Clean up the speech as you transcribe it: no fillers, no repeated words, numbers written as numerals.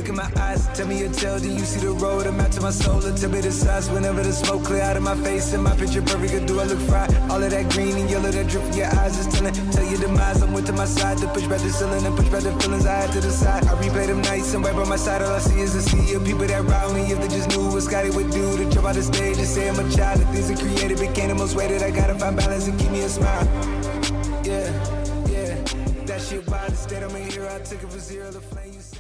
look in my eyes. Tell me your tale, do you see the road? I'm out to my soul, and tell me the size. Whenever the smoke clear out of my face and my picture perfect, or do I look fried? All of that green and yellow that drip from your eyes is telling. Tell your demise, I'm with to my side. To push back the ceiling and push back the feelings I had to the side. I replay them nights and right by my side. All I see is a sea of people that ride me. If they just knew what Scotty would do to jump out the stage and say I'm a child. The things I created became the most weighted. I gotta find balance and keep me a smile. Yeah, yeah, that shit wild. Instead I'm a hero, I took it from zero to flame.